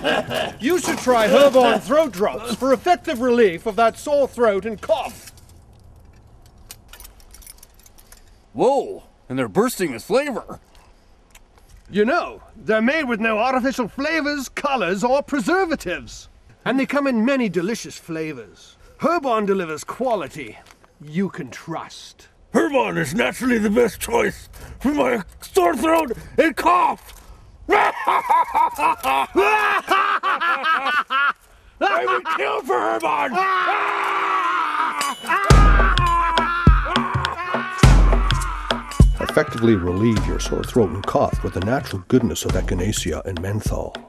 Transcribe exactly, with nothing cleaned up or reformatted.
You should try Herbon throat drops for effective relief of that sore throat and cough. Whoa, and they're bursting with flavor. You know, they're made with no artificial flavors, colors, or preservatives. And they come in many delicious flavors. Herbon delivers quality you can trust. Herbon is naturally the best choice for my sore throat and cough. I would kill for Herbon. Effectively relieve your sore throat and cough with the natural goodness of echinacea and menthol.